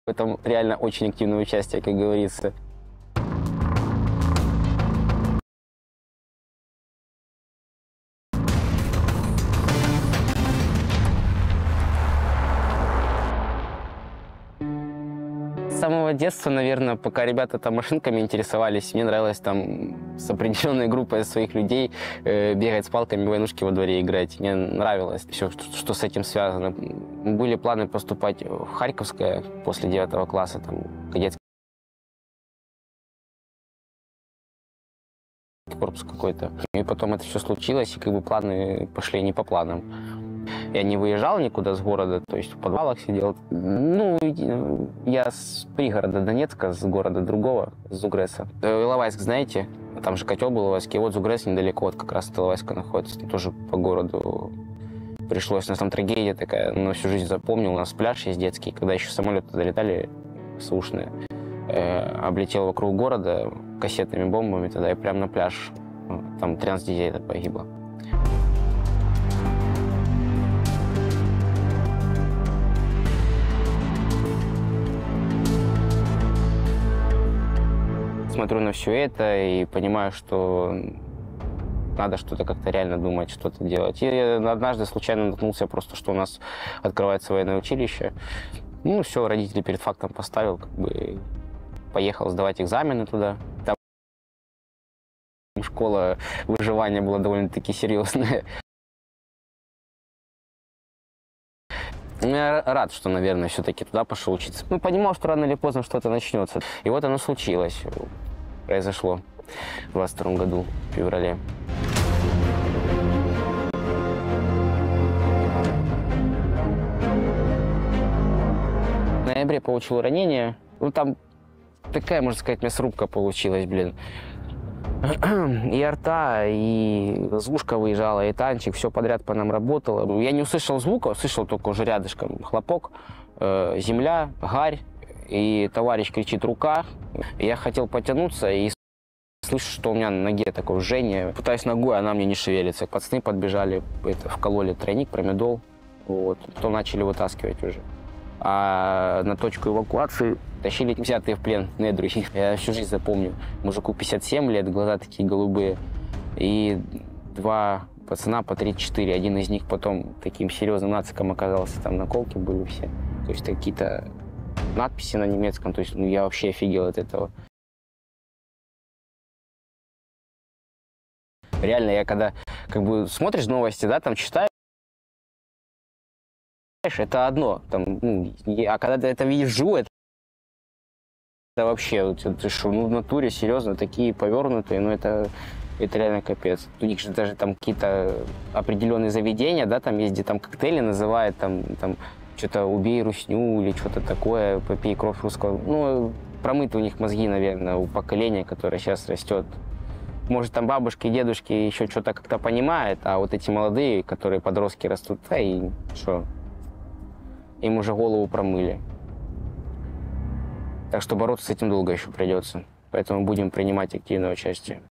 В этом реально очень активное участие, как говорится. С самого детства, наверное, пока ребята там машинками интересовались, мне нравилось там с определенной группой своих людей бегать с палками, в войнушки во дворе играть. Мне нравилось все, что с этим связано. Были планы поступать в Харьковское после 9 класса, там, кадетский корпус какой-то. И потом это все случилось, и как бы планы пошли не по планам. Я не выезжал никуда с города, то есть в подвалах сидел. Ну, я с пригорода Донецка, с города другого, с Зугреса. Иловайск, знаете? Там же котел был Иловайский. И вот Зугрес недалеко, вот как раз от Иловайска находится. Тоже по городу пришлось. У нас там трагедия такая, на всю жизнь запомнил. У нас пляж есть детский, когда еще самолеты долетали сушные. Облетел вокруг города кассетными бомбами тогда и прямо на пляж. Там 13 детей погибло. Смотрю на все это и понимаю, что надо что-то как-то реально думать, что-то делать. И однажды случайно наткнулся просто, что у нас открывается военное училище. Ну, все, родители перед фактом поставил, как бы поехал сдавать экзамены туда. Там школа выживания была довольно-таки серьезная. Я рад, что, наверное, все-таки туда пошел учиться. Ну, понимал, что рано или поздно что-то начнется. И вот оно случилось. Произошло в 22 году, в феврале. В ноябре получил ранение. Ну, там такая, можно сказать, мясорубка получилась, блин. И арта, и звушка выезжала, и танчик, все подряд по нам работало. Я не услышал звука, услышал только уже рядышком хлопок, земля, гарь, и товарищ кричит «рука». Я хотел потянуться и слышу, что у меня на ноге такое жжение. Пытаюсь ногой, она мне не шевелится. Пацаны подбежали, вкололи тройник, промедол, вот. Потом начали вытаскивать уже. А на точку эвакуации тащили взятые в плен недруги. Я всю жизнь запомню. Мужику 57 лет, глаза такие голубые. И 2 пацана по 34. Один из них потом таким серьезным нациком оказался. Там наколки были все. То есть какие-то надписи на немецком. То есть ну, я вообще офигел от этого. Реально, я когда как бы смотришь новости, да, там читаешь, это одно. Там, ну, а когда ты это видишь вживую, это вообще, ты что, ну, в натуре, серьезно, такие повернутые, ну, это реально капец. У них же даже там какие-то определенные заведения, да, там есть, где там коктейли называют, там что-то «убей русню» или что-то такое, «попей кровь русского». Ну, промыты у них мозги, наверное, у поколения, которое сейчас растет. Может, там бабушки, дедушки еще что-то как-то понимают, а вот эти молодые, которые подростки растут, да и что, им уже голову промыли. Так что бороться с этим долго еще придется. Поэтому будем принимать активное участие.